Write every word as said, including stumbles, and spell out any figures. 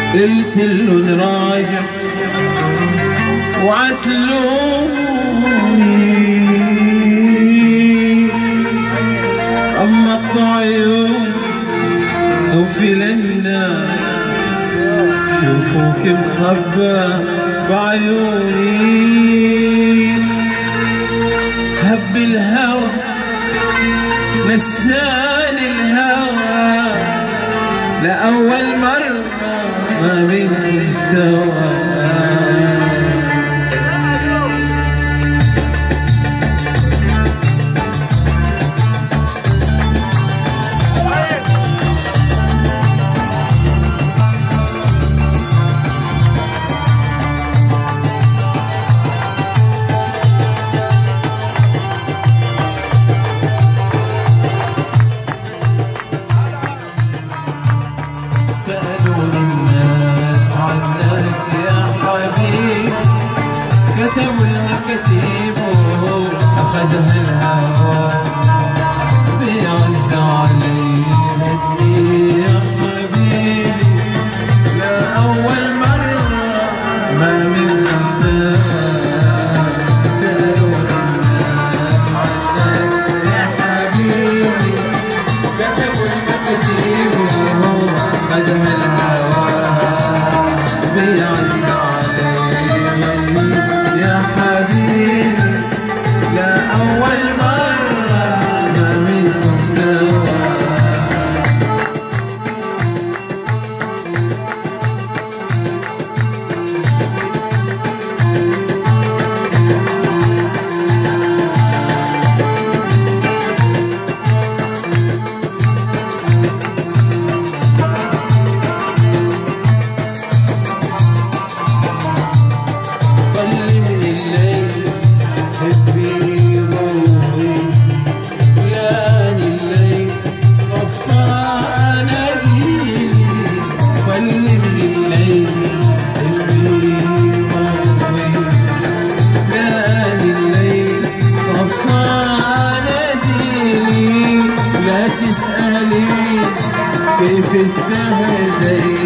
قلت له نراجع وعتلوني، اما الطعيون خوفي للناس شوفوك مخبى بعيوني. هب الهوى نساني الهوى لأول مرة ما بينكم سوا. كتب الكتيب أخذها الهوى بيعز علي هدي يا حبيبي يا أول مرة ما منكم سألوا الناس عنك يا حبيبي. كتب الكتيب أخذها الهوى بيعز كيف استهديت